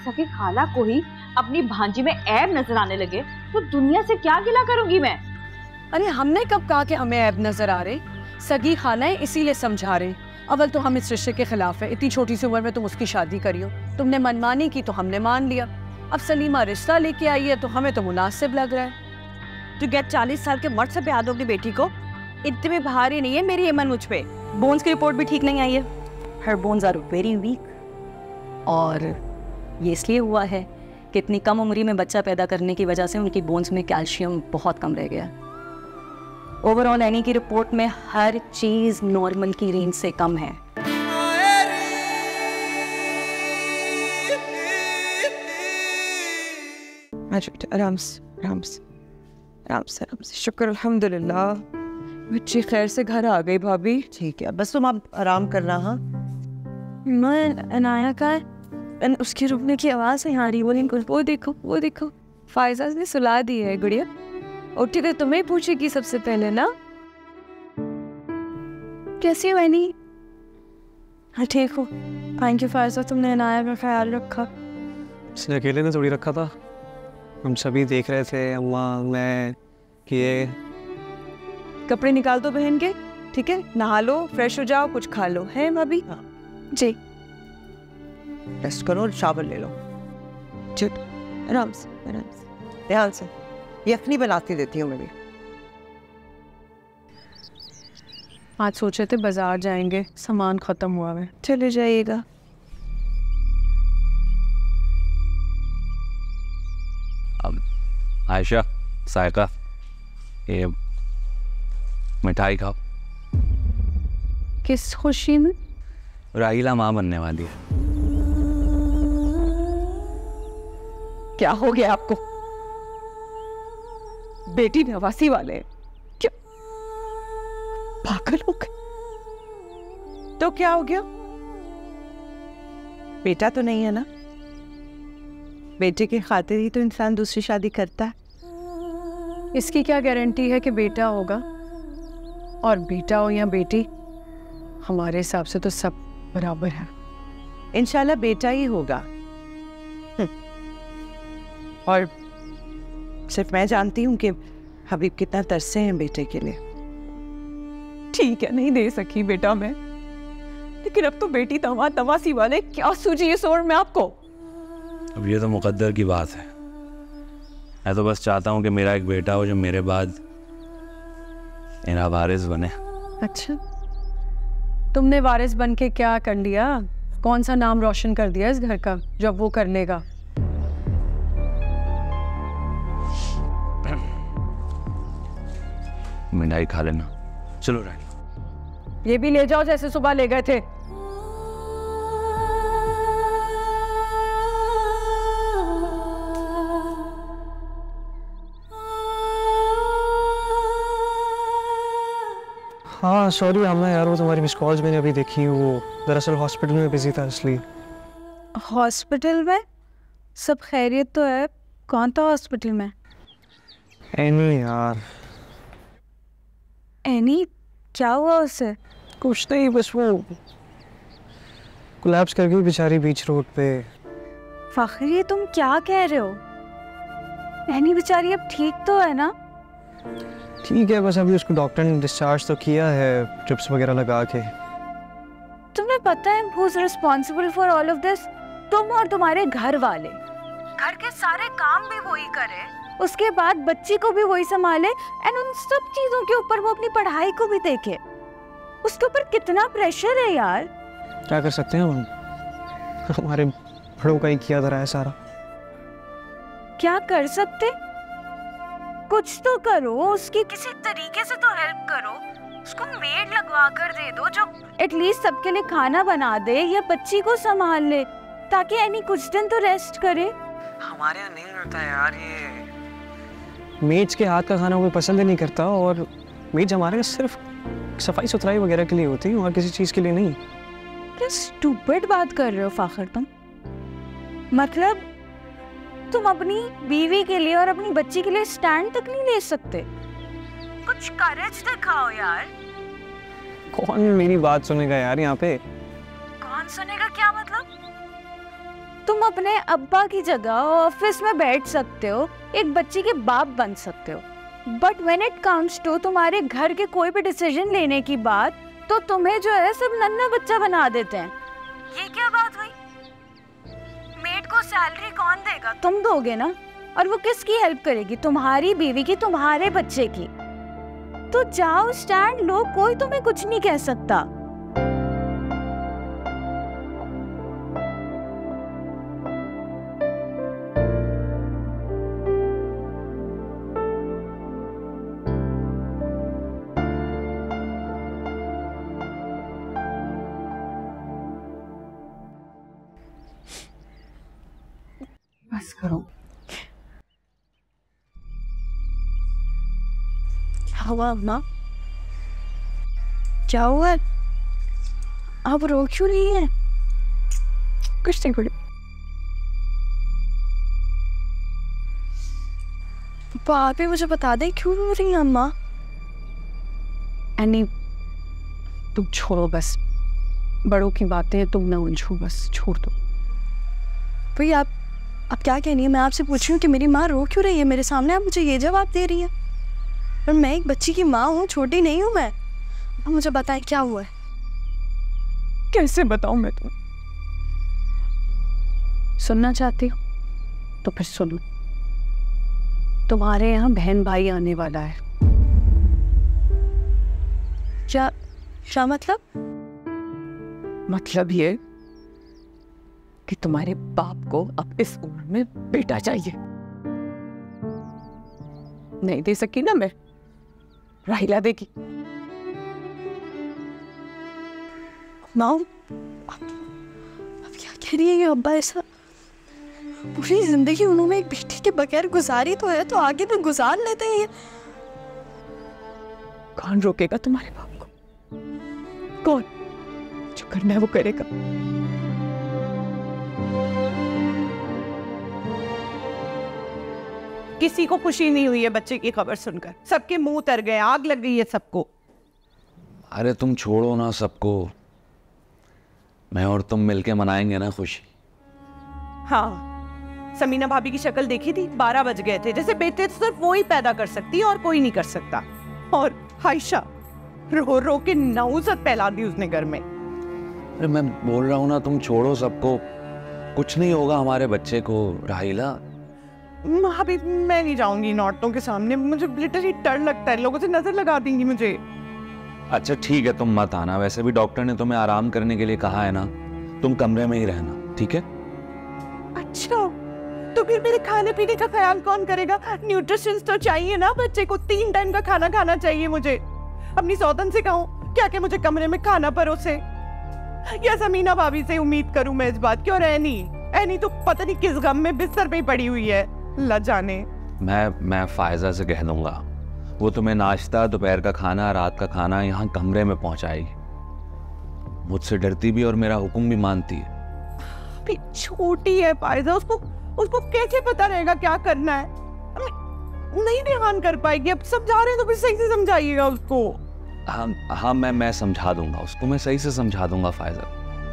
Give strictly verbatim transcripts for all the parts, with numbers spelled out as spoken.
सके खाला को ही अपनी भांजी में ऐब नजर आने लगे तो दुनिया से क्या गिला करूंगी मैं। अरे हमने कब कहा कि हमें ऐब नजर आ रहे? सगी खाला है इसीलिए समझा रहे। अव्वल तो हम इस रिश्ते के खिलाफ है, इतनी छोटी सी उम्र में तुम उसकी शादी करियो। तुमने मनमानी की तो हमने मान लिया। अब सलीमा रिश्ता लेके आई है तो हमें तो मुनासिब लग रहा है। तो क्या चालीस साल के मर्द से ब्याह दो अपनी बेटी को? इतने में भारी नहीं है मेरी हेमन मुझ पे। बोन्स की रिपोर्ट भी ठीक नहीं आई है। Her bones are very weak. और ये इसलिए हुआ है कि इतनी कम उम्री में बच्चा पैदा करने की वजह से उनकी बोन्स में कैल्शियम बहुत कम रह गया। ओवरऑल एनी की रिपोर्ट में हर चीज नॉर्मल की रेंज से कम है। आराम से आराम से आराम से आराम से। शुक्र अल्हम्दुलिल्लाह बच्ची खैर से घर आ गई भाभी। ठीक है बस तुम अब आराम करना। हाँ मैं अनाया का है, उसके रुकने की आवाज़ है आ रही। वो वो देखो वो देखो फायजा ने सुला दी है गुड़िया। उठी तो तुम्हें पूछेगी सबसे पहले ना। कैसी हो एनी? हाँ ठीक हो। थैंक यू फायजा, तुमने अनाया का ख्याल रखा। इसने अकेले ने थोड़ी रखा था, हम सभी देख रहे थे। अम्मा मैं किए। कपड़े निकाल दो बहन के, ठीक है? नहा लो, फ्रेश हो जाओ, कुछ खा लो, है भाभी? हाँ जी। रेस्ट करो और शावर ले लो। चुप आराम से आराम से ध्यान से। यखनी बनाती देती हूँ मैं भी। आज सोचे थे बाजार जाएंगे, सामान खत्म हुआ है। चले जाइएगा। अब आयशा, सायका, ये मिठाई खाओ। किस खुशी में? राहिला माँ बनने वाली है। क्या हो गया आपको? बेटी नवासी वाले क्या पागल हो गए? तो क्या हो गया? बेटा तो नहीं है ना? बेटे की खातिर ही तो इंसान दूसरी शादी करता है। इसकी क्या गारंटी है कि बेटा होगा? और बेटा हो या बेटी, हमारे हिसाब से तो सब बराबर है। इंशाल्लाह बेटा ही होगा। और सिर्फ मैं जानती हूँ कि हबीब कितना तरसे हैं बेटे के लिए। ठीक है नहीं दे सकी बेटा मैं, लेकिन अब तो बेटी तवा तवासी वाले क्या सूझी इस ओर में आपको? अब ये तो मुकद्दर की बात है। मैं तो बस चाहता हूँ कि मेरा एक बेटा हो जो मेरे बाद मेरा वारिस बने। अच्छा, तुमने वारिस बन के क्या कर लिया? कौन सा नाम रोशन कर दिया इस घर का जब वो कर लेगा? मिठाई खा लेना। चलो रानी। ये भी ले जाओ जैसे सुबह ले गए थे। हाँ सॉरी आमना यार, वो तुम्हारी मिस कॉल्स मैंने अभी देखी। वो दरअसल हॉस्पिटल में बिजी था इसलिए। हॉस्पिटल में? सब खैरियत तो है? कौन था हॉस्पिटल में? एनी यार। एनी? क्या हुआ उसे? कुछ नहीं, बस वो कोलैप्स कर गई बेचारी बीच रोड पे। फखर ये तुम क्या कह रहे हो? एनी बेचारी अब ठीक तो है ना? ठीक है, बस अभी उसको डॉक्टर ने डिस्चार्ज तो किया है ट्रिप्स वगैरह लगा के। तुम्हें पता है who is responsible for all of this? तुम और तुम्हारे घर वाले। घर के सारे काम भी वही करे, उसके बाद बच्ची को भी वही संभाले, एंड उन सब चीजों के ऊपर वो अपनी पढ़ाई को भी देखे। उसके ऊपर कितना प्रेशर है यार। क्या कर सकते हैं हम? हमारे बड़ों का ही किया धरा है सारा। क्या कर सकते? कुछ तो करो, उसकी किसी तरीके से तो हेल्प करो। उसको मेड लगवा कर दे दो जो एटलीस्ट सबके लिए खाना बना दे या बच्ची को संभाल ले, ताकि एनी कुछ दिन तो रेस्ट करे। हमारे यहाँ नहीं होता यार ये। मेड्स के हाथ का खाना कोई पसंद ही नहीं करता, और मेड्स हमारे सिर्फ सफाई सुथराई वगैरह के लिए होती है और किसी चीज के लिए नहीं। क्या स्टूपिड बात कर रहे हो फाखर तुम? मतलब तुम अपनी बीवी के लिए और अपनी बच्ची के लिए स्टैंड तक नहीं ले सकते? कुछ करेज दिखाओ यार। कौन मेरी बात सुनेगा यार यहाँ पे? कौन सुनेगा क्या मतलब? तुम अपने अब्बा की जगह ऑफिस में बैठ सकते हो, एक बच्ची के बाप बन सकते हो, but when it comes to तुम्हारे घर के कोई भी डिसीजन लेने की बात, तो तुम्हें जो है सब नन्हा बच्चा बना देते हैं। ये क्या बात हुई? मेड को सैलरी कौन देगा? तुम दोगे ना। और वो किसकी हेल्प करेगी? तुम्हारी बीवी की, तुम्हारे बच्चे की। तो जाओ, स्टैंड लो, कोई तुम्हें कुछ नहीं कह सकता। बस करो। क्या हुआ अम्मा? क्या हुआ? आप रो क्यों रही हैं? कुछ नहीं कुड़ी। आप ही मुझे बता दें क्यों रो रही हैं अम्मा? एनी, तुम छोड़ो बस, बड़ों की बातें तुम ना उलझो, बस छोड़ दो। भाई आप आप क्या कह रही हैं? मैं आपसे पूछ रही हूँ कि मेरी माँ रो क्यों रही है मेरे सामने, आप मुझे ये जवाब दे रही है। और मैं एक बच्ची की माँ हूँ, छोटी नहीं हूँ मैं। अब मुझे बताएं क्या हुआ है। कैसे बताऊं मैं तुम्हें? सुनना चाहती हो तो फिर सुनो। तुम्हारे यहाँ बहन भाई आने वाला है। क्या क्या मतलब? मतलब ये कि तुम्हारे बाप को अब इस उम्र में बेटा चाहिए। नहीं दे सकी ना मैं, राहिला देगी। माँ अब क्या कह रही है ये अब्बा? ऐसा पूरी जिंदगी उन्होंने एक बेटी के बगैर गुजारी तो है, तो आगे तो गुजार लेते हैं। कौन रोकेगा तुम्हारे बाप को? कौन? जो करना है वो करेगा। किसी को खुशी नहीं हुई है बच्चे की खबर सुनकर, सबके मुंह तर गए, आग लग गई है सबको। अरे तुम छोड़ो ना सबको, मैं और तुम मिलके मनाएंगे ना खुशी। हाँ, समीना भाभी की शक्ल देखी थी, बारह बज गए थे, जैसे बेटे तो सिर्फ वो ही पैदा कर सकती है और कोई नहीं कर सकता। और आयशा रो रो के नौसत फैला दी उसने घर में। अरे मैं बोल रहा हूँ ना, तुम छोड़ो सबको, कुछ नहीं होगा हमारे बच्चे को। राहिला भाभी मैं नहीं जाऊंगी इन औरतों के सामने, मुझे लिटरली डर लगता है, लोगों से नजर लगा देंगी मुझे। अच्छा ठीक है, तुम मत आना, वैसे भी डॉक्टर ने तुम्हें आराम करने के लिए कहा है ना, तुम कमरे में ही रहना, ठीक है? अच्छा, तो फिर मेरे खाने पीने का ख्याल कौन करेगा? न्यूट्रिशंस तो चाहिए ना बच्चे को, तीन टाइम का खाना खाना चाहिए मुझे। अपनी सौतन से कहूँ क्या कि मुझे कमरे में खाना परोसे, या समीना भाभी से उम्मीद करूं मैं इस बात की? और ऐनी ऐनी तो पता नहीं किस गम में बिस्तर पे ही पड़ी हुई है, ला जाने। मैं मैं फायजा से कह दूंगा, वो तुम्हें नाश्ता, दोपहर का खाना, रात का खाना यहाँ कमरे में पहुंचाएगी। मुझसे डरती भी और मेरा हुक्म भी मानती है। अभी छोटी है फायजा, उसको उसको कैसे पता रहेगा क्या करना है? नहीं ध्यान कर पाएगी। अब समझा रहे हैं तो फिर सही से समझाइएगा उसको। हाँ हाँ मैं मैं समझा दूंगा उसको, मैं सही से समझा दूंगा फायजा।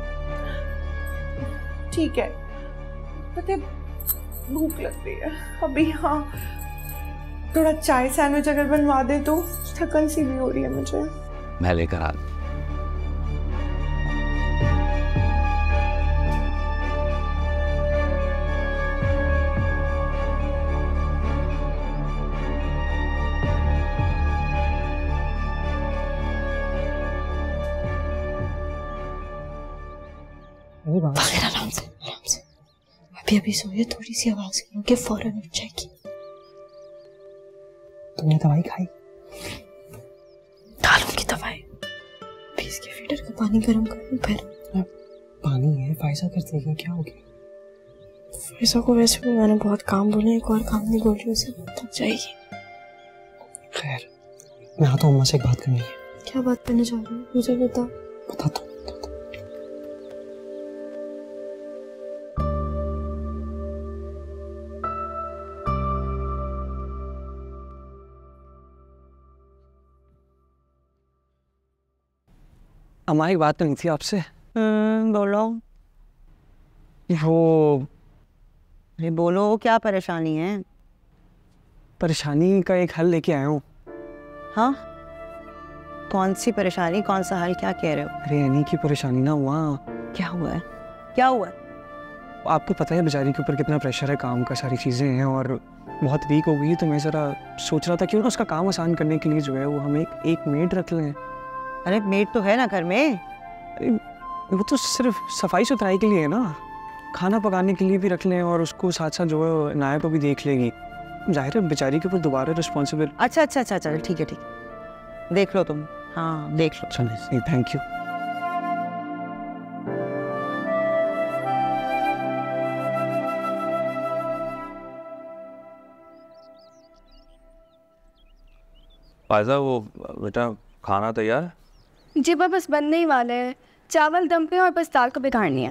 ठीक है, पता भूख लग रही है अभी। हाँ, थोड़ा चाय सैंडविच अगर बनवा दे तो, थकन सी भी हो रही है मुझे। मैं लेकर आ आराम से आराम से, अभी अभी सोइए, थोड़ी सी आवाज करोगे फौरन उठ जाएगी। तुमने दवाई खाई? डालूंगी दवाई, अभी इसके फीडर का पानी गर्म करूँ फिर। पानी है, फायजा कर देगी, क्या हो गया? फायजा को वैसे भी मैंने बहुत काम बोले, एक और काम नहीं बोल रही उसे, थक जाएगी। खैर, मैं आता हूँ, अम्मा से एक बात करनी है। क्या बात करने जा रही हूँ मुझे बता। बताता हूँ। अम्मा एक बात करनी थी आपसे। हम्म बोलो। वो अरे बोलो क्या परेशानी है? परेशानी का एक हल लेके आया हूँ। हाँ, कौन सी परेशानी, कौन सा हाल, क्या कह रहे हो? अरे एनी की परेशानी ना हुआ। क्या हुआ है? क्या हुआ है? आपको पता है बेचारी के ऊपर कितना प्रेशर है काम का, सारी चीज़ें हैं और बहुत वीक हो गई। तो मैं ज़रा सोच रहा था क्यों ना उसका काम आसान करने के लिए जो है वो हम एक एक मेड रख लें। अरे मेड तो है ना घर में। अरे वो तो सिर्फ सफाई सुथराई के लिए है ना, खाना पकाने के लिए भी रख लें और उसको साथ साथ जो है नाया को भी देख लेगी। जाहिर है बेचारी के ऊपर दोबारा रिस्पॉन्सिबल। अच्छा अच्छा अच्छा चल ठीक है ठीक है, देख लो तुम। हाँ देख लो। चलिए थैंक यू। फायजा वो बेटा खाना तैयार है? जी पापा बस बनने ही वाले हैं, चावल दम पे और बस दाल को बिगाड़नी है।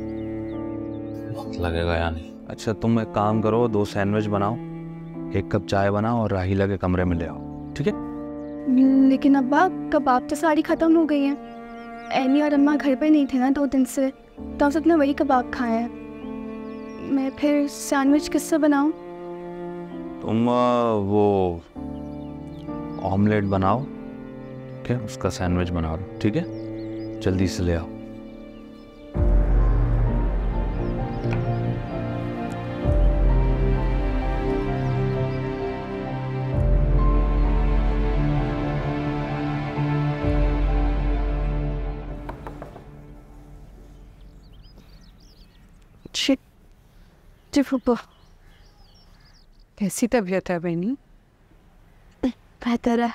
वक्त लगेगा यानी। अच्छा तुम एक काम करो, दो सैंडविच बनाओ, एक कप चाय बनाओ और राहिला के कमरे में ले आओ, ठीक है? लेकिन अब्बा कबाब तो सारी ख़त्म हो गई हैं। एनी और अम्मा घर पे नहीं थे ना दो दिन से, तो हम सबने वही कबाब खाए हैं। मैं फिर सैंडविच किससे बनाऊं? तुम आ, वो ऑमलेट बनाओ, ठीक है? उसका सैंडविच बना लो, ठीक है? जल्दी से ले आओ। जी फूफा कैसी तबीयत है बहनी? बेहतर है।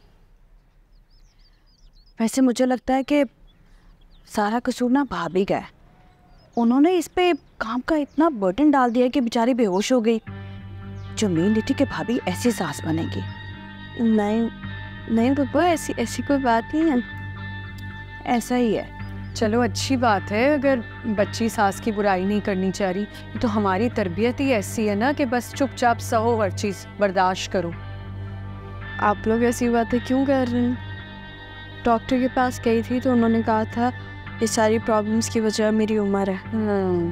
वैसे मुझे लगता है कि सारा कसूर ना भाभी का है। उन्होंने इस पे काम का इतना बर्डन डाल दिया कि बेचारी बेहोश हो गई। जो मेन थी कि भाभी ऐसी सास बनेगी। नहीं नहीं पापा, ऐसी ऐसी कोई बात नहीं है। ऐसा ही है। चलो अच्छी बात है, अगर बच्ची सास की बुराई नहीं करनी चाह रही। तो हमारी तरबियत ही ऐसी है ना कि बस चुपचाप सहो, हर चीज़ बर्दाश्त करो। आप लोग ऐसी बातें क्यों कर रहे हैं? डॉक्टर के पास गई थी तो उन्होंने कहा था ये सारी प्रॉब्लम्स की वजह मेरी उम्र है।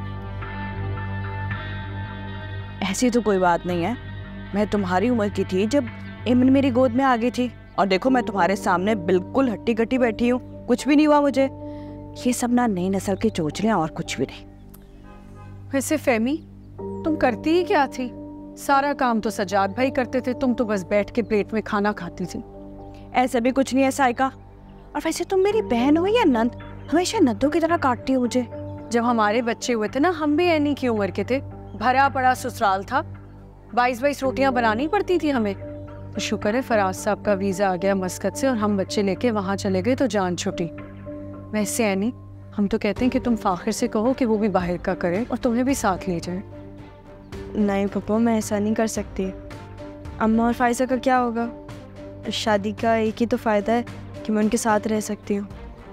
ऐसी तो कोई बात नहीं है। मैं तुम्हारी उम्र की थी जब इमन मेरी गोद में आ गई थी, और देखो मैं तुम्हारे सामने बिल्कुल हट्टी कट्टी बैठी हूँ, कुछ भी नहीं हुआ मुझे। ये सब ना नई नस्ल की चोचलें और कुछ भी नहीं। वैसे फहमी तुम करती ही क्या थी? सारा काम तो सजाद भाई करते थे, तुम तो बस बैठ के प्लेट में खाना खाती थी। ऐसा भी कुछ नहीं है साइका। और वैसे तुम मेरी बहन हो या नंद, हमेशा नंदों की तरह काटती हो मुझे। जब हमारे बच्चे हुए थे ना, हम भी एनी की उम्र के थे, भरा पड़ा ससुराल था, बाईस बाईस रोटियां बनानी पड़ती थी हमें। तो शुक्र है फराज साहब का वीज़ा आ गया मस्कत से और हम बच्चे लेके वहाँ चले गए तो जान छुटी। वैसे एनी हम तो कहते हैं कि तुम फाखिर से कहो कि वो भी बाहर का करे और तुम्हें भी साथ ले जाए। नहीं पापा, मैं ऐसा नहीं कर सकती। अम्मा और फायजा का क्या होगा? शादी का एक ही तो फ़ायदा है कि मैं उनके साथ रह सकती हूँ।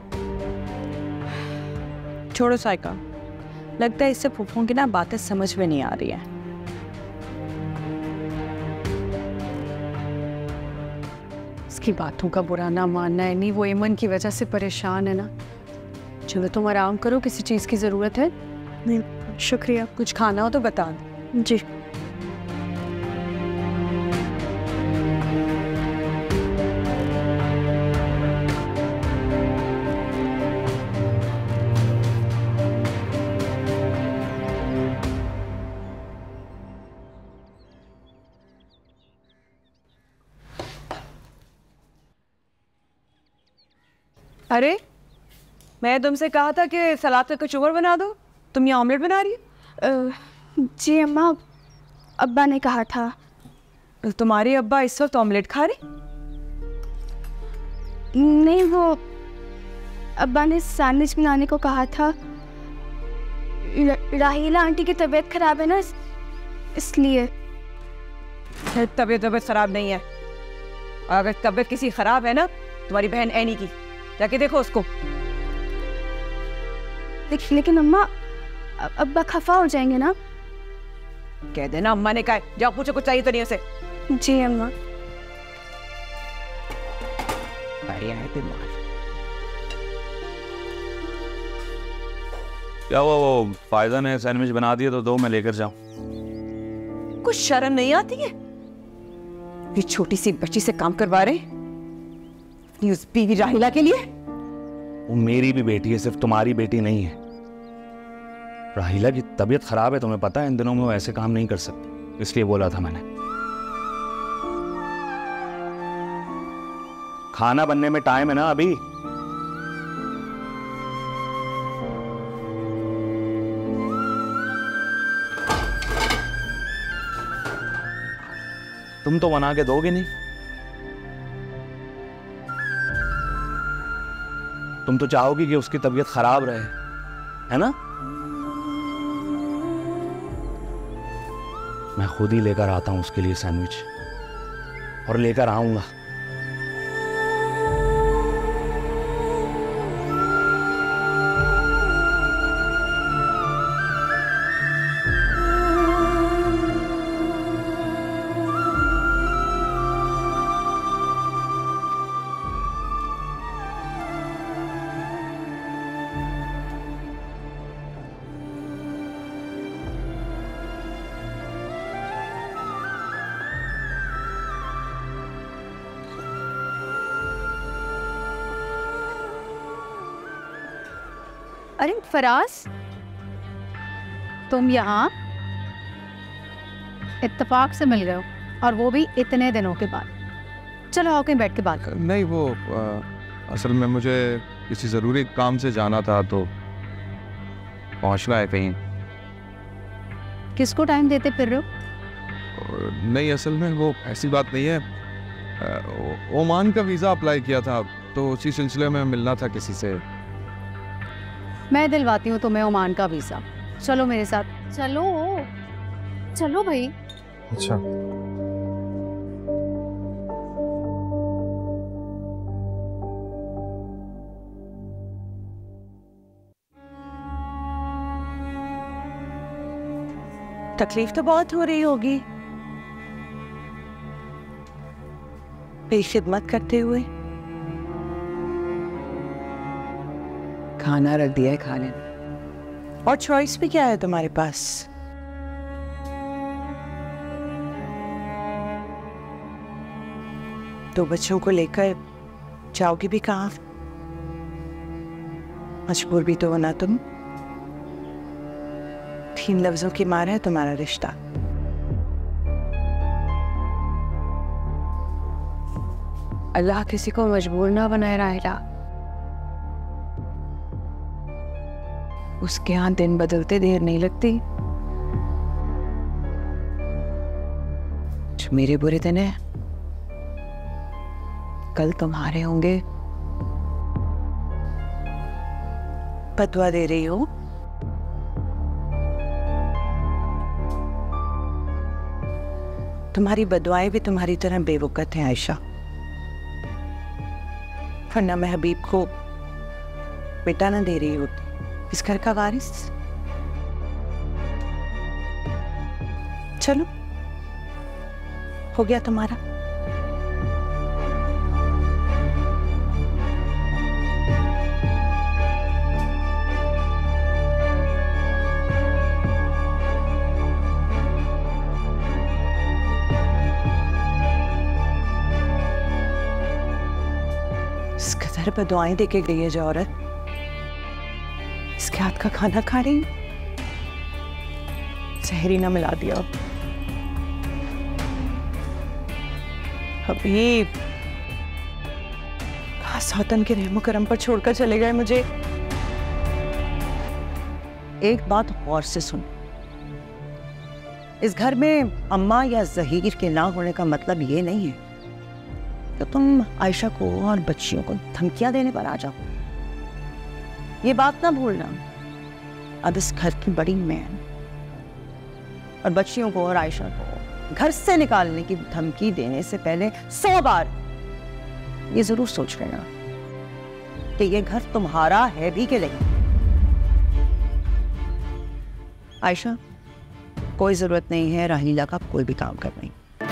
छोड़ो साइका, लगता है इससे फूफों की ना बातें समझ में नहीं आ रही हैं। इसकी बातों का बुरा ना मानना है, नहीं वो ईमन की वजह से परेशान है ना। चलो तुम आराम करो, किसी चीज़ की ज़रूरत है? नहीं शुक्रिया। कुछ खाना हो तो बता दो। जी अरे मैं तुमसे कहा था कि सलाद का कचूबर बना दो, तुम ये ऑमलेट बना रही हो? जी अम्मा, अब्बा ने कहा था। तुम्हारे अब्बा इस वक्त ऑमलेट खा रहे? नहीं, वो अब्बा ने सैंडविच बनाने को कहा था। राहीला आंटी की तबीयत खराब है ना, इस, इसलिए। तबीयत तबीयत खराब नहीं है। और अगर तबीयत किसी खराब है ना, तुम्हारी बहन एनी की, जाके देखो उसको। लेकिन अम्मा, अब्बा खफा हो जाएंगे ना। कह देना अम्मा ने कहा है, जाओ पूछो कुछ चाहिए तो नहीं उसे। जी अम्मा। बढ़िया है दिमाग। क्या हुआ, वो फायदा ने सैंडविच बना दिया तो दो मैं लेकर जाऊं? कुछ शर्म नहीं आती है? ये छोटी सी बच्ची से काम करवा रहे अपनी उस बीवी राहिला के लिए। वो मेरी भी बेटी है, सिर्फ तुम्हारी बेटी नहीं है। राहिला की तबीयत खराब है, तुम्हें पता है, इन दिनों में वो ऐसे काम नहीं कर सकती, इसलिए बोला था मैंने। खाना बनने में टाइम है ना अभी। तुम तो बना के दोगे नहीं, तुम तो चाहोगी कि उसकी तबीयत खराब रहे, है ना? मैं खुद ही लेकर आता हूं उसके लिए सैंडविच, और लेकर आऊंगा। अरे फराज, तुम यहाँ इत्तेफाक से मिल गए हो, और वो भी इतने दिनों के बाद। चलो आओ कहीं बैठ के बात करो। नहीं, वो आ, असल में मुझे किसी ज़रूरी काम से जाना था, तो पहुँचना है कहीं। किसको टाइम देते फिर रहे हो? नहीं, असल में वो ऐसी बात नहीं है। आ, ओमान का वीज़ा अप्लाई किया था, तो उसी सिलसिले में मिलना था किसी से। मैं दिलवाती हूँ तुम्हें ओमान का वीज़ा। चलो मेरे साथ। चलो चलो भाई। अच्छा, तकलीफ तो बहुत हो रही होगी मेरी खिदमत करते हुए। खाना रख दिया है खाने, और चॉइस भी क्या है तुम्हारे पास? दो बच्चों को लेकर जाओगी भी कहाँ? मजबूर भी तो हो ना तुम। तीन लफ्जों की मार है तुम्हारा रिश्ता। अल्लाह किसी को मजबूर ना बनाए राहिला। उसके यहाँ दिन बदलते देर नहीं लगती। जो मेरे बुरे दिन है, कल तुम्हारे होंगे। बदुआ दे रही हो? तुम्हारी बदुआएं भी तुम्हारी तरह बेवकूफ हैं आयशा, वरना मैं हबीब को बेटा ना दे रही होती, इस घर का वारिस। चलो, हो गया तुम्हारा। इस कदर पे दुआएं देके गई है जो औरत, इसके हाथ का खाना खा रही, जहरी ना मिला दिया। हबीब कहा सौतन के रहमो करम पर छोड़कर चले गए मुझे। एक बात गौर से सुन, इस घर में अम्मा या जहीर के ना होने का मतलब ये नहीं है कि तुम आयशा को और बच्चियों को धमकियां देने पर आ जाओ। ये बात ना भूलना, अब इस घर की बड़ी मैं और बच्चियों को और आयशा को घर से निकालने की धमकी देने से पहले सौ बार ये जरूर सोच लेना कि ये घर तुम्हारा है भी कि नहीं। आयशा, कोई जरूरत नहीं है राहिला का कोई भी काम करने।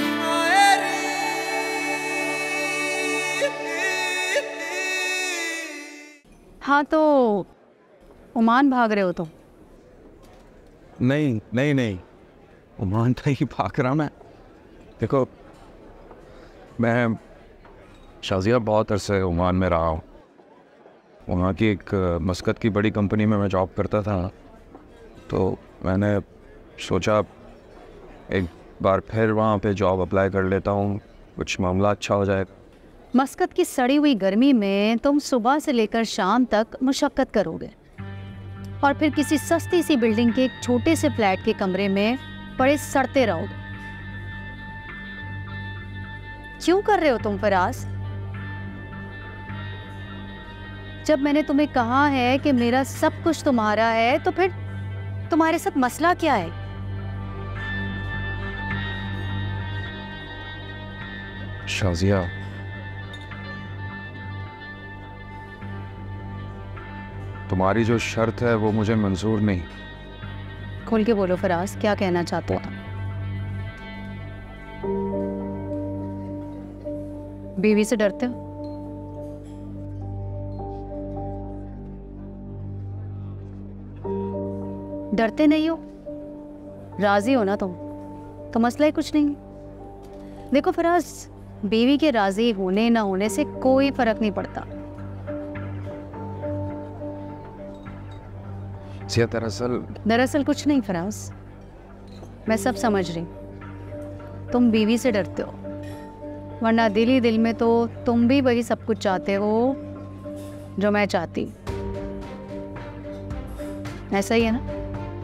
हाँ तो ओमान भाग रहे हो तो? नहीं नहीं नहीं, ओमान का ही भाग रहा मैं। देखो मैं शाजिया बहुत अरसे ओमान में रहा हूँ। वहाँ की एक मस्कत की बड़ी कंपनी में मैं जॉब करता था, तो मैंने सोचा एक बार फिर वहाँ पे जॉब अप्लाई कर लेता हूँ, कुछ मामला अच्छा हो जाएगा। मस्कत की सड़ी हुई गर्मी में तुम सुबह से लेकर शाम तक मुशक्कत करोगे और फिर किसी सस्ती सी बिल्डिंग के एक छोटे से फ्लैट के कमरे में पड़े सड़ते रहोगे। क्यों कर रहे हो तुम फराज? जब मैंने तुम्हें कहा है कि मेरा सब कुछ तुम्हारा है, तो फिर तुम्हारे साथ मसला क्या है? शाजिया, तुम्हारी जो शर्त है वो मुझे मंजूर नहीं। खोल के बोलो फराज, क्या कहना चाहते हो? बीवी से डरते हो? डरते नहीं हो? राजी हो ना तुम? तो मसला ही कुछ नहीं। देखो फराज, बीवी के राजी होने ना होने से कोई फर्क नहीं पड़ता। दरअसल दरअसल कुछ नहीं फराज, मैं सब समझ रही। तुम बीवी से डरते हो, वरना दिल ही दिल में तो तुम भी वही सब कुछ चाहते हो जो मैं चाहती। ऐसा ही है ना?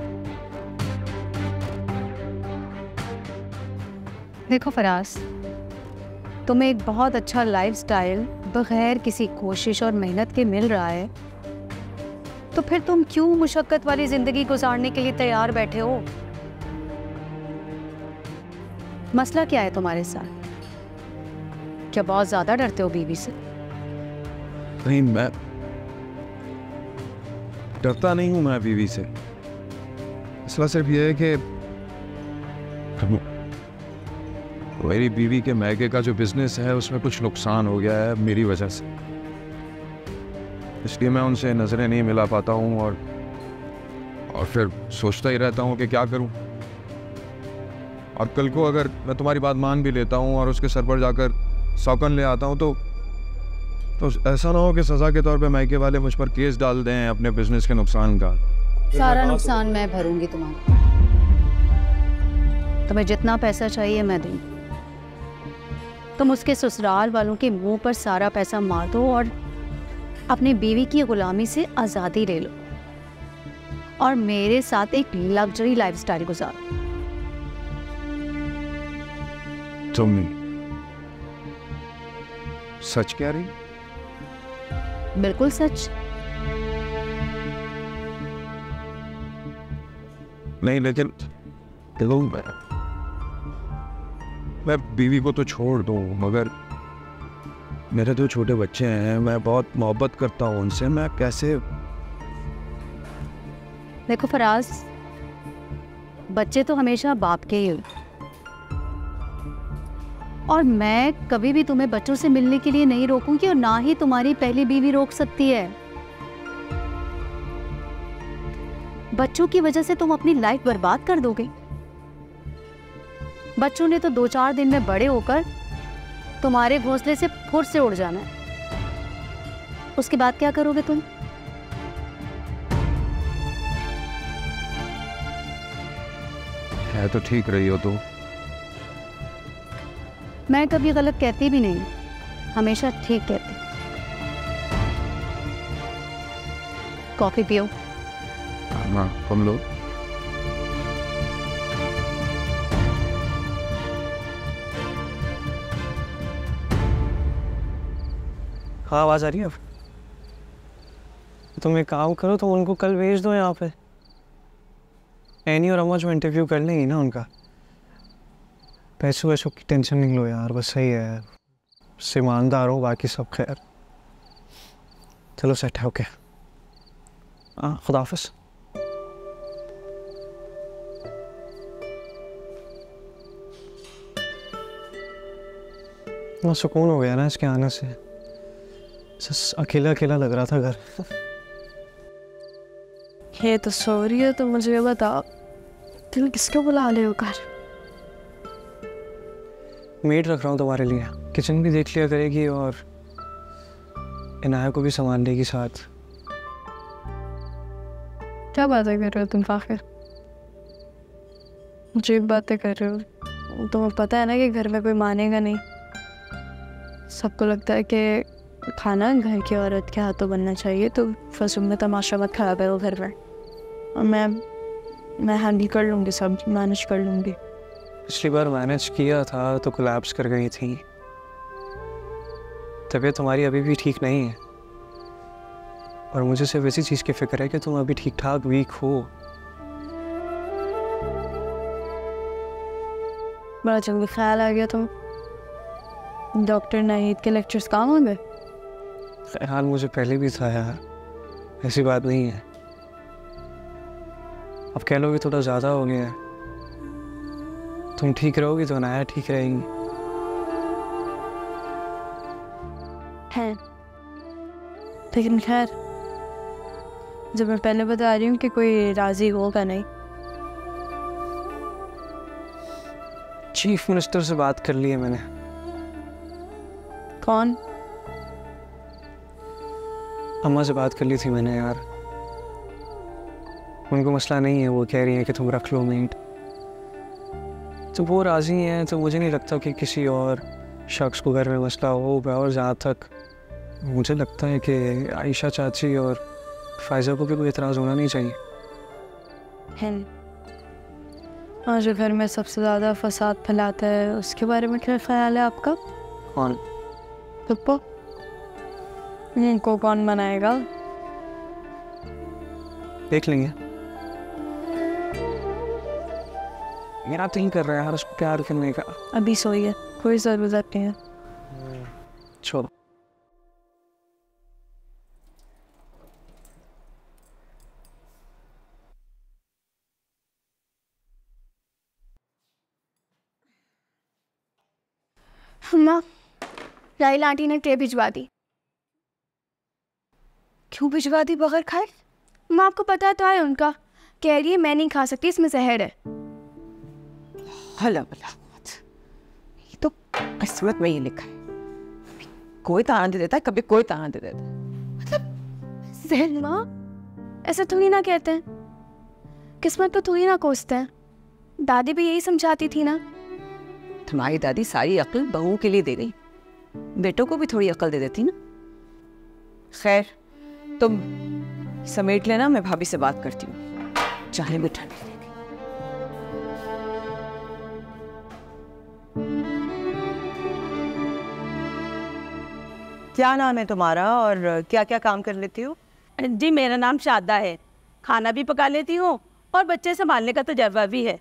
देखो फराज, तुम्हें एक बहुत अच्छा लाइफस्टाइल बगैर किसी कोशिश और मेहनत के मिल रहा है, तो फिर तुम क्यों मुशक्कत वाली जिंदगी गुजारने के लिए तैयार बैठे हो? मसला क्या है तुम्हारे साथ? क्या बहुत ज्यादा डरते हो बीवी से? नहीं, मैं डरता नहीं हूं मैं बीवी से। मसला सिर्फ ये है कि मेरी बीवी के मैके का जो बिजनेस है उसमें कुछ नुकसान हो गया है मेरी वजह से, इसलिए मैं उनसे नज़रें नहीं मिला पाता हूँ और और फिर सोचता ही रहता हूँ कि क्या करूँ। और कल को अगर मैं तुम्हारी बात मान भी लेता हूँ और उसके सर पर जाकर सौकन ले आता हूँ, तो तो ऐसा ना हो कि सज़ा के तौर पे मैके वाले मुझ पर केस डाल दें अपने बिजनेस के नुकसान का। सारा नुकसान मैं भरूंगी तुम्हारा। तुम्हें जितना पैसा चाहिए मैं दूंगी। तुम उसके ससुराल वालों के मुंह पर सारा पैसा मार दो और अपनी बीवी की गुलामी से आज़ादी ले लो और मेरे साथ एक लग्जरी लाइफस्टाइल गुजारो। तुम सच कह रही? बिल्कुल सच। नहीं, लेकिन देखो, मैं, मैं बीवी को तो छोड़ दूं, मगर मेरे दो छोटे बच्चे हैं, मैं बहुत मोहब्बत करता हूँ उनसे। मैं कैसे? देखो फराज, बच्चे तो हमेशा बाप के ही होते, और मैं कभी भी तुम्हें बच्चों से मिलने के लिए नहीं रोकूंगी और ना ही तुम्हारी पहली बीवी रोक सकती है। बच्चों की वजह से तुम अपनी लाइफ बर्बाद कर दोगे। बच्चों ने तो दो चार दिन में बड़े होकर तुम्हारे घोंसले से फुर से उड़ जाना है। उसके बाद क्या करोगे तुम? है तो ठीक रही हो तो। मैं कभी गलत कहती भी नहीं, हमेशा ठीक कहती। कॉफी पियो। हाँ, हम लोग हाँ, आवाज़ आ रही है अब? तुम एक काम करो, तुम उनको कल भेज दो यहाँ पे। एनी और अम्मा जो इंटरव्यू कर लेंगी ना उनका। पैसों वैसों की टेंशन नहीं लो यार, बस सही है। उससे ईमानदार हो, बाकी सब खैर। चलो सेट है, ओके। हाँ, खुदा हाफिज़। इतना सुकून हो गया ना इसके आने से। अकेला अकेला लग रहा था घर। ये तो सो रही है, तो मुझे ये बता तुम किसको बुला रहे हो घर? मेड रख रहा हूँ तुम्हारे लिए, किचन भी देख लिया करेगी और इनाया को भी संभाल लेगी साथ। क्या बातें कर रहे हो तुम फाखिर? मुझे बातें कर रहे हो? तुम्हें पता है ना कि घर में कोई मानेगा नहीं। सबको लगता है कि खाना घर की औरत के हाथों बनना चाहिए, तो फसुम में तमाशा मत खराब है वो घर में। और मैं मैं हैंडल कर लूँगी, सब मैनेज कर लूँगी। पिछली बार मैनेज किया था तो कोलैप्स कर गई थी। तबीयत तुम्हारी अभी भी ठीक नहीं है और मुझे सिर्फ इसी चीज़ की फिक्र है कि तुम अभी ठीक ठाक वीक हो। बड़ा जल्दी ख्याल आ गया तुम। डॉक्टर नाहिद के लेक्चर्स काम आ गए? ख्याल मुझे पहले भी था यार, ऐसी बात नहीं है। अब कह लो कि थोड़ा ज़्यादा हो गया है। तुम ठीक रहोगी तो अनाया ठीक रहेंगी। है लेकिन खैर, जब मैं पहले बता रही हूँ कि कोई राजी होगा नहीं। चीफ मिनिस्टर से बात कर ली है मैंने। कौन? अम्मा से बात कर ली थी मैंने यार। उनको मसला नहीं है, वो कह रही है कि तुम रख लो मेड। तो वो राज़ी हैं तो मुझे नहीं लगता कि किसी और शख्स को घर में मसला होगा। और जहाँ तक मुझे लगता है कि आयशा चाची और फायजा को भी कोई एतराज़ होना नहीं चाहिए। है और जो घर में सबसे ज़्यादा फसाद फैलाता है उसके बारे में क्या ख्याल है आपका? कौन? पप्पा। इनको कौन मनाएगा? देख लेंगे। मेरा तो ही कर रहा है यार उसको प्यार करने का। अभी सोई है, कोई ज़रूरत नहीं है। छोड़ो। अम्मा, राहिल आंटी ने ट्रे भिजवा दी। क्यों भिजवा दी बगैर खाए? माँ आपको पता तो है उनका, कह रही है मैं नहीं खा सकती, इसमें जहर है। हला भला, ये तो किस्मत में ही लिखा है। कोई ताना दे देता है, कभी कोई ताना दे देता है। मतलब जहर? माँ ऐसा थोड़ी ना कहते हैं, किस्मत को थोड़ी ना कोसते हैं। दादी भी यही समझाती थी ना। तुम्हारी दादी सारी अक्ल बहू के लिए दे गई, बेटों को भी थोड़ी अक्ल दे देती ना। खैर तुम समेट लेना, मैं भाभी से बात करती हूँ। चाहे भी ठंडी रहेगी। क्या नाम है तुम्हारा और क्या क्या काम कर लेती हो? जी मेरा नाम शादा है, खाना भी पका लेती हूँ और बच्चे संभालने का तजर्बा भी है।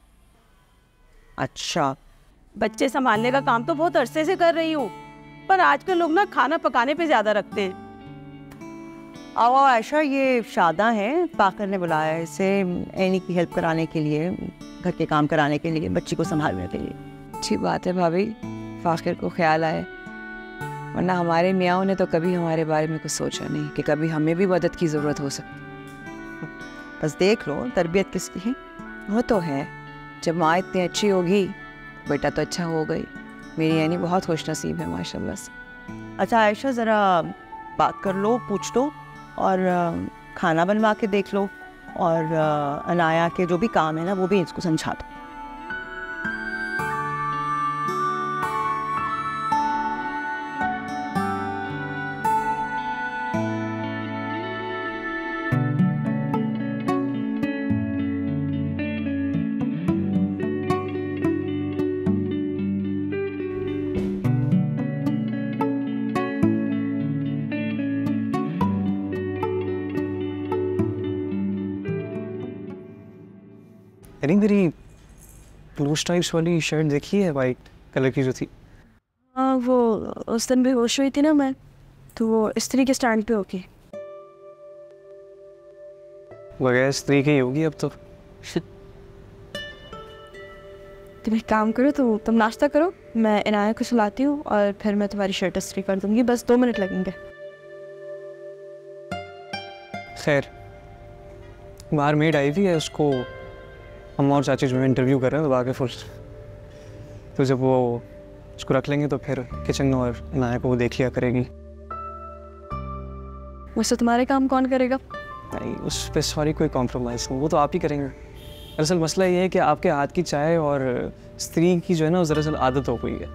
अच्छा, बच्चे संभालने का काम तो बहुत अरसे से कर रही हूँ, पर आजकल लोग ना खाना पकाने पे ज्यादा रखते हैं। आओ आयशा, ये शादा है, पाकर ने बुलाया है इसे एनी की हेल्प कराने के लिए, घर के काम कराने के लिए, बच्ची को संभालने के लिए। अच्छी बात है भाभी, फाखिर को ख्याल आए, वरना हमारे मियाँ ने तो कभी हमारे बारे में कुछ सोचा नहीं कि कभी हमें भी मदद की ज़रूरत हो सकती। बस देख लो तरबियत किसकी है। वो तो है, जब माँ इतनी अच्छी होगी बेटा तो अच्छा हो गई। मेरी यानी बहुत खुश नसीब है माशाल्लाह से। अच्छा आयशा, ज़रा बात कर लो, पूछ लो और खाना बनवा के देख लो, और अनाया के जो भी काम है ना वो भी इसको समझा दो। यानी मेरी ब्लू स्ट्राइप्स वाली शर्ट देखी है, वाइट कलर की जो थी? हाँ, वो उस दिन बेहोश हुई थी ना मैं, तो वो स्त्री के स्टैंड पे होगी। बगैर स्त्री की होगी अब तो। तुम एक काम करो, तो तुम नाश्ता करो, मैं इनाया को सुलाती हूँ और फिर मैं तुम्हारी शर्ट इस्त्री कर दूंगी। बस दो मिनट लगेंगे। खैर बाहर मेड आई हुई है, उसको हम और चाची जो है इंटरव्यू कर रहे हैं तो आगे फुल, तो जब वो उसको रख लेंगे तो फिर किचन में और इनाया को वो देख लिया करेगी। वैसे तुम्हारे काम कौन करेगा? नहीं, उस पर सॉरी कोई कॉम्प्रोमाइज़ नहीं, वो तो आप ही करेंगे। दरअसल मसला ये है कि आपके हाथ की चाय और स्त्री की जो है ना दरअसल आदत हो गई है।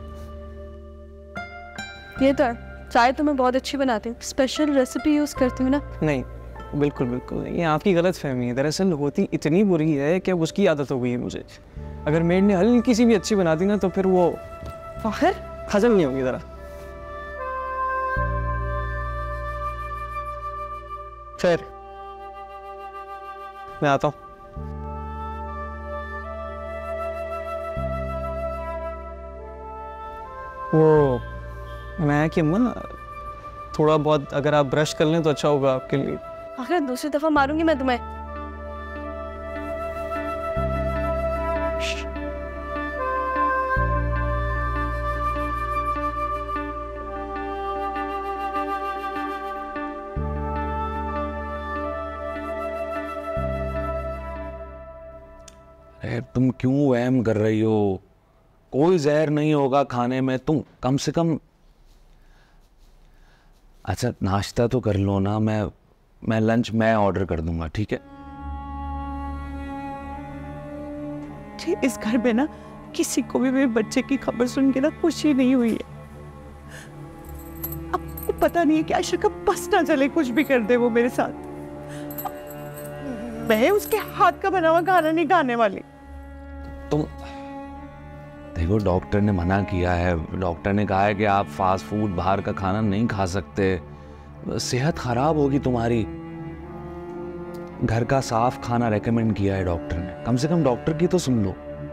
ये तो है, चाय तो मैं बहुत अच्छी बनाती हूँ, स्पेशल रेसिपी यूज़ करती हूँ ना। नहीं बिल्कुल बिल्कुल नहीं, ये आपकी गलत फहमी है। दरअसल होती इतनी बुरी है कि अब उसकी आदत हो गई है मुझे। अगर मेड ने हल्की सी भी अच्छी बना दी ना तो फिर वो फाखिर हजम नहीं होगी ज़रा। खैर मैं आता हूँ। वो मैं कि अम्मा थोड़ा बहुत अगर आप ब्रश कर लें तो अच्छा होगा आपके लिए। आखिर दूसरी दफा मारूंगी मैं तुम्हें। अरे तुम क्यों वहम कर रही हो? कोई जहर नहीं होगा खाने में, तुम कम से कम अच्छा नाश्ता तो कर लो ना। मैं मैं लंच मैं ऑर्डर कर दूंगा, ठीक है? इस घर में ना किसी को भी मेरे बच्चे की खबर सुन के ना खुशी नहीं हुई है। आपको पता नहीं है कि आयशा का बस ना चले, कुछ भी कर दे वो मेरे साथ। मैं उसके हाथ का बना हुआ खाना नहीं खाने वाली। तुम देखो, डॉक्टर ने मना किया है। डॉक्टर ने कहा है कि आप फास्ट फूड बाहर का खाना नहीं खा सकते, सेहत खराब होगी तुम्हारी। घर का साफ खाना रेकमेंड किया है डॉक्टर ने। कम से कम डॉक्टर की तो सुन लो।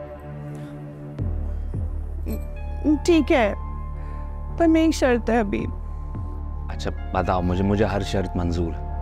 ठीक है, पर मेरी शर्त है अभी। अच्छा बताओ मुझे, मुझे हर शर्त मंजूर है।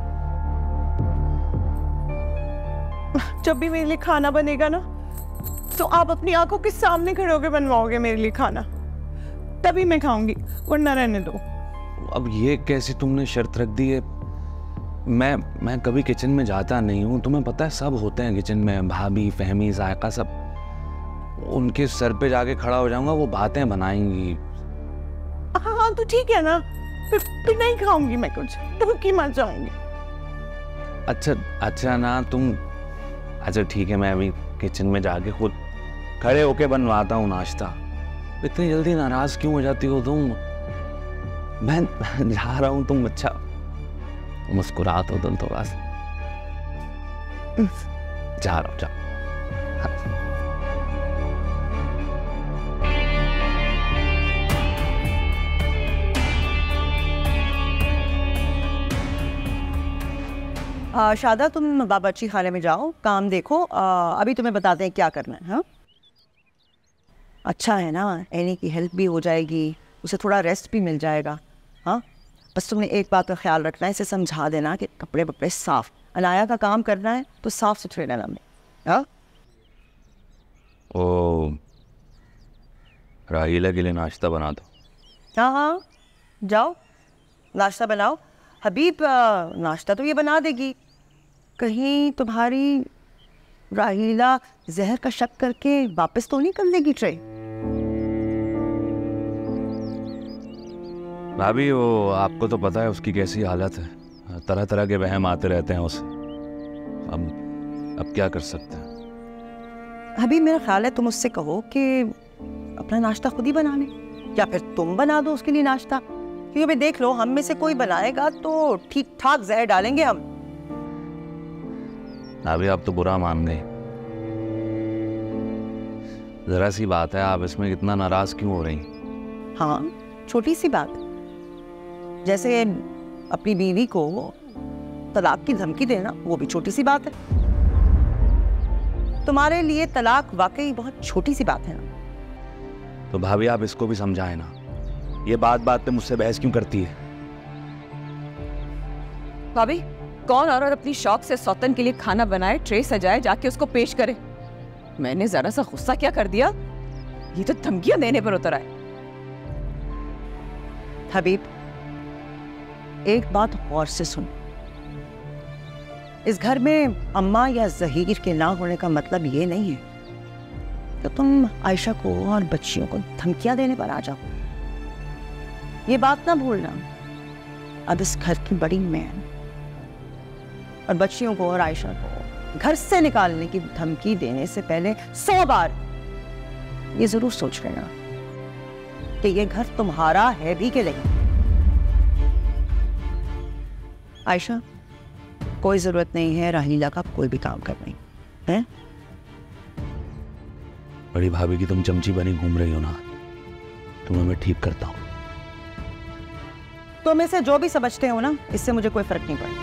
जब भी मेरे लिए खाना बनेगा ना तो आप अपनी आंखों के सामने खड़े होकर बनवाओगे मेरे लिए खाना, तभी मैं खाऊंगी, वरना रहने दो। अब ये कैसी तुमने शर्त रख दी है? मैं मैं कभी किचन में जाता नहीं हूँ, तुम्हें पता है सब होते हैं किचन में, भाभी, फहमी, जायका, सब। उनके सर पे जाके खड़ा हो जाऊंगा, वो बातें बनाएंगी। हाँ हाँ तो ठीक है ना, फिर फिर नहीं खाऊंगी मैं कुछ, भूखी मर जाऊंगी। अच्छा अच्छा ना तुम, अच्छा ठीक है, मैं अभी किचन में जाके खुद खड़े होके बनवाता हूँ नाश्ता। इतनी जल्दी नाराज क्यों हो जाती हो तुम? मैं जा रहा हूँ, तुम अच्छा मुस्कुरात हो तुम थोड़ा सा। जा रहा हूँ, जा। आ, शादा तुम बावर्ची खाने में जाओ, काम देखो। आ, अभी तुम्हें बताते हैं क्या करना है। हाँ अच्छा है ना, एनी की हेल्प भी हो जाएगी, उसे थोड़ा रेस्ट भी मिल जाएगा। हाँ बस तुमने एक बात का ख्याल रखना है, इसे समझा देना कि कपड़े वपड़े साफ, अनाया का काम करना है तो साफ सुथरे रहना में। हाँ ओ राहीला के लिए नाश्ता बना दो। हाँ हाँ जाओ नाश्ता बनाओ। हबीब नाश्ता तो ये बना देगी, कहीं तुम्हारी राहीला जहर का शक करके वापस तो नहीं कर देगी ट्रे। भाभी वो आपको तो पता है उसकी कैसी हालत है, तरह तरह के वहम आते रहते हैं उसे। अब अब क्या कर सकते हैं? अभी मेरा ख्याल है तुम उससे कहो कि अपना नाश्ता खुद ही बना ले, या फिर तुम बना दो उसके लिए नाश्ता। क्योंकि अभी देख लो, हम में से कोई बनाएगा तो ठीक ठाक जहर डालेंगे हम। अभी आप तो बुरा मान गए। जरा सी बात है, आप इसमें इतना नाराज क्यों हो रही? हाँ छोटी सी बात, जैसे अपनी बीवी को तलाक की धमकी देना, वो भी छोटी सी बात है। तुम्हारे लिए तलाक वाकई बहुत छोटी सी बात है ना। तो भाभी आप इसको भी समझाए ना, ये बात बात पे मुझसे बहस क्यों करती है? भाभी कौन औरत अपनी शौक से सौतन के लिए खाना बनाए, ट्रे सजाए, जाके उसको पेश करे? मैंने जरा सा गुस्सा क्या कर दिया, ये तो धमकियां देने पर उतर आए। हबीब एक बात और से सुन, इस घर में अम्मा या जहीर के ना होने का मतलब ये नहीं है कि तुम आयशा को और बच्चियों को धमकियां देने पर आ जाओ। ये बात ना भूलना, अब इस घर की बड़ी मैं और बच्चियों को और आयशा को घर से निकालने की धमकी देने से पहले सौ बार ये जरूर सोच लेना कि ये घर तुम्हारा है भी कि नहीं। आयशा, कोई जरूरत नहीं है राहीला का कोई भी काम करने है। बड़ी भाभी की तुम चमची बनी घूम रही हो ना, तुम्हें मैं ठीक करता हूँ। तुम इसे जो भी समझते हो ना, इससे मुझे कोई फर्क नहीं पड़ता।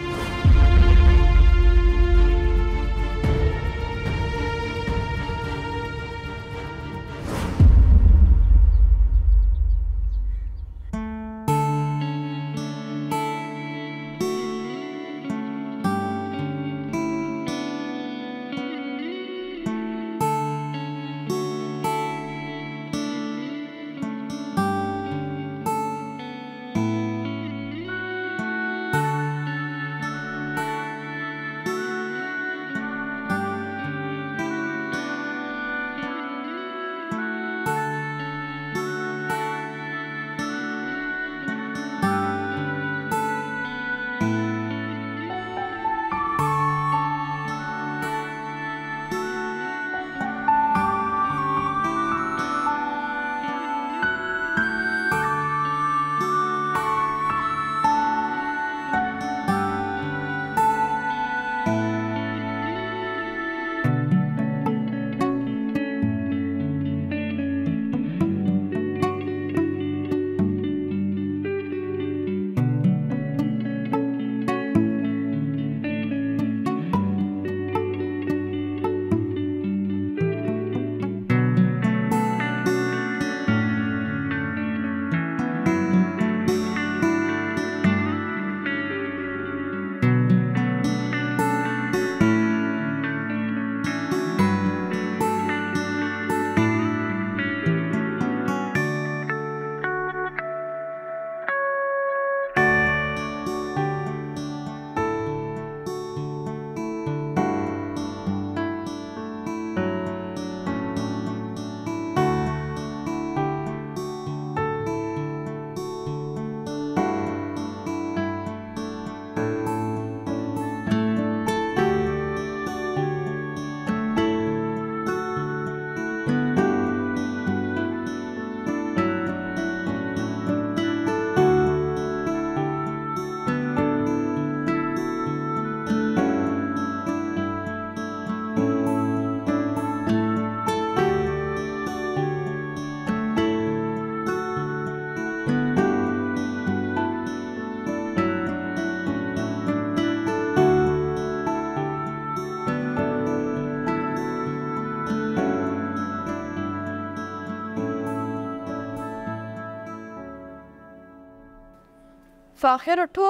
फाखिर उठो,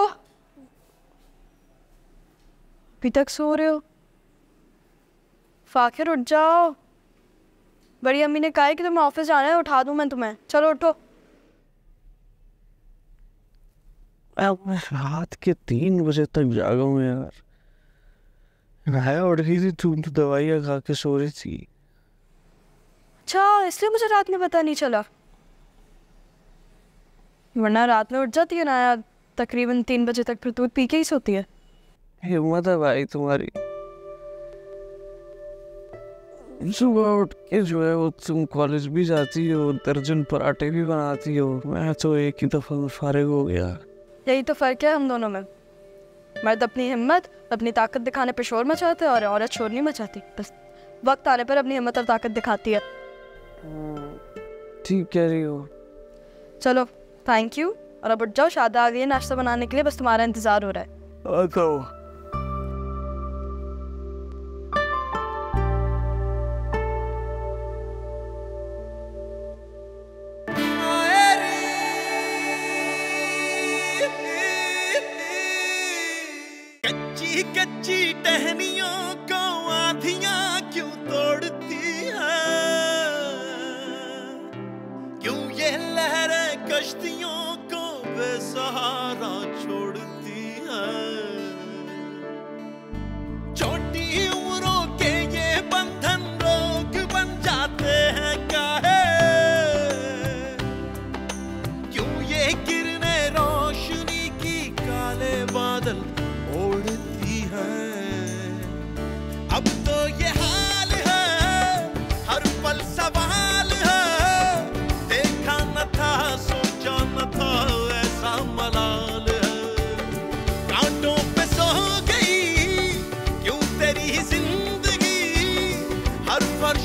अभी तक सो रहे हो? फाखिर उठ जाओ, बड़ी अम्मी ने कहा है कि तुम्हें ऑफिस जाना है, उठा दूं मैं तुम्हें। चलो उठो। मैं रात के तीन बजे तक जागा हूँ यार। राया उठ गई थी, तुम तो दवाइयाँ खा के सो रही थी। अच्छा, इसलिए मुझे रात में पता नहीं चला, वरना रात में उठ जाती है ना यार, तकरीबन तीन बजे तक फिर दूध पी के ही सोती है। हिम्मत है भाई तुम्हारी, सुबह उठ के जो है वो तुम कॉलेज भी जाती हो, दर्जन पराठे भी बनाती हो, मैं तो एक ही दफा में फारिग हो गया। यही तो फर्क है हम दोनों में। मर्द अपनी हिम्मत, अपनी ताकत दिखाने पे शोर मचाते हैं और औरत शोर नहीं मचाती, बस वक्त आने पर अपनी हिम्मत और ताकत दिखाती है। ठीक कह रही हो। चलो थैंक यू, और अब उठ जाओ, शादा आ गई है नाश्ता बनाने के लिए, बस तुम्हारा इंतजार हो रहा है। आता हूँ। कच्ची कच्ची टहनियों को आंधियां क्यों तोड़ती है, क्यों ये लहरें कश्तियों को बेसहारा छोड़ती है। हर फर्श